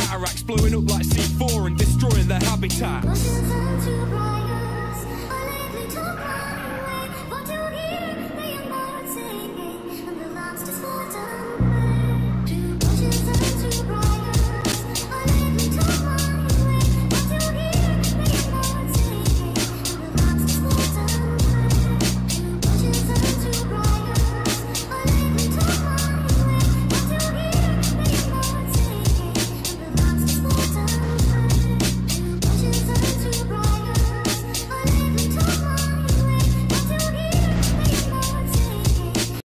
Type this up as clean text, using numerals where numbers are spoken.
cataracts blowing up like C4 and destroying their habitat.